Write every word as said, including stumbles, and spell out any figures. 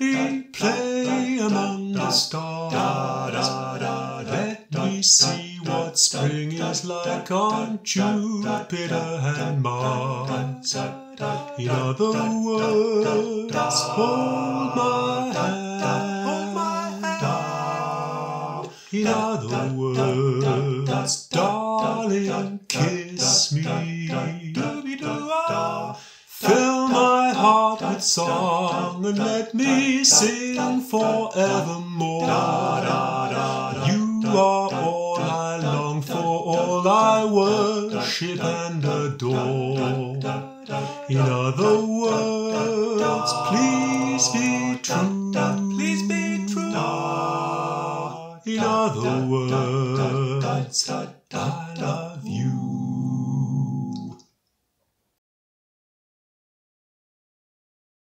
me play among the stars. Let me see what spring is like on Jupiter and Mars. In other words, hold my hand. In other words, darling, kiss me. Fill my heart with song and let me sing forevermore. You are all I long for, all I worship and adore. In other words, please be true. Please be true. In other words,